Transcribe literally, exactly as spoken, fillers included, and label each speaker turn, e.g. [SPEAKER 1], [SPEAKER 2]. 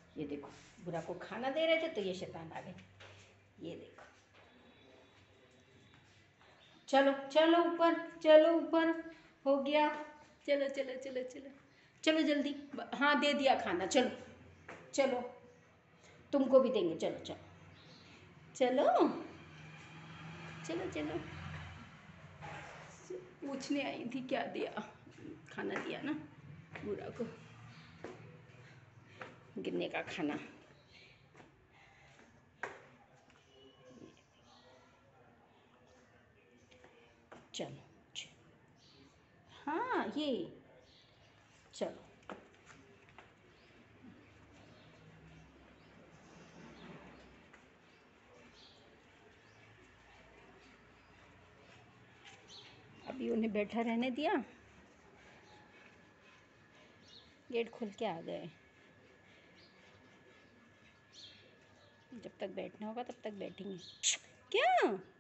[SPEAKER 1] ये देखो, बुरा को खाना दे रहे थे तो ये शैतान आ गए। ये देखो, चलो चलो ऊपर, चलो ऊपर, हो गया। चलो चलो चलो चलो चलो जल्दी। हाँ दे दिया खाना, चलो चलो, तुमको भी देंगे, चलो चलो चलो चलो चलो। पूछने आई थी क्या दिया, खाना दिया ना बुरा को, गिरने का खाना। चलो हाँ ये, चलो अभी उन्हें बैठा रहने दिया, गेट खोल के आ गए। जब तक बैठना होगा तब तक बैठेंगे। क्या